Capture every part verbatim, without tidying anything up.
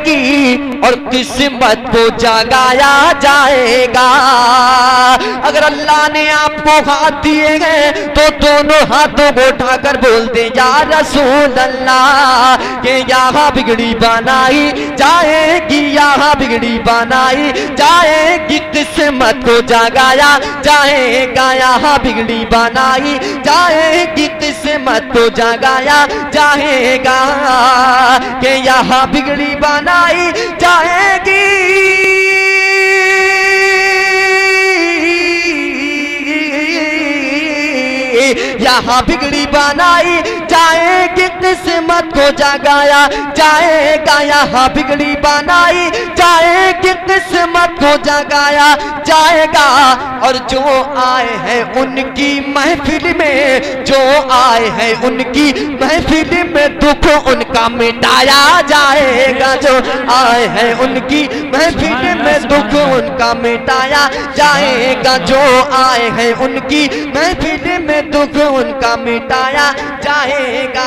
जाएगी और किस्मत को जगाया जाएगा। अगर अल्लाह ने आपको हाथ दिए हैं तो दोनों हाथों को उठाकर बोल दे या रसूल अल्लाह के यहाँ बिगड़ी बनाई जाएगी, यहाँ बिगड़ी बनाई जाएगी, किस्मत को जगाया जाएगा, यहाँ बिगड़ी बनाई जाएगी, किस्मत को जगाया जाएगा कि यहाँ बिगड़ी बनाई जाएगी। यहाँ बिगड़ी बनाई जाएगी, किस्मत को जगाया जाएगा, यहाँ बिगड़ी बनाई जाएगी, किस्मत को जगाया जाएगा। और जो आए हैं उनकी महफिल में, जो आए हैं उनकी महफिल में दुख उनका मिटाया जाएगा, जो आए हैं उनकी महफिल में दुख उनका मिटाया जाएगा, जो आए हैं उनकी महफिल में दुख उनका मिटाया जाएगा।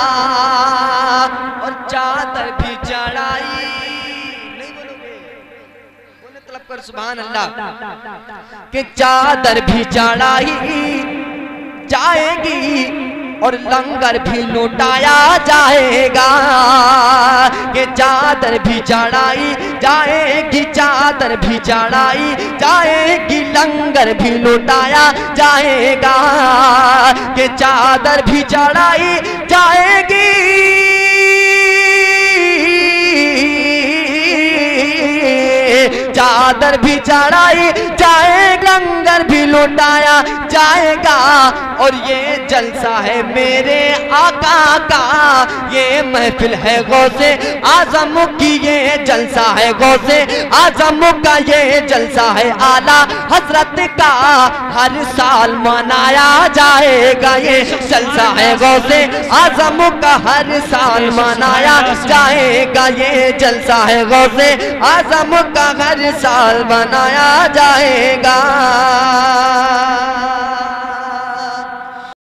और चादर भी चढ़ाई, नहीं बोलोगे, बोले तलब कर सुभान अल्लाह, कि चादर भी चढ़ाई जाएगी और लंगर भी लुटाया जाएगा, कि चादर भी चढ़ाई जाएगी, चादर भी चढ़ाई जाएगी, लंगर भी लुटाया जाएगा, कि चादर भी चढ़ाई जाएगी, चादर भी चढ़ाई जाए, लंगर भी लुटाया जाएगा। और ये जलसा है मेरे आका का, ये महफिल है गौसे आजम की, ये जलसा है गौसे आजम का, ये जलसा है आला हजरत का, हर साल मनाया जाएगा, ये जलसा है गौसे आजम का, हर साल मनाया जाएगा, ये जलसा है गौसे आजम का, हर साल मनाया जाएगा।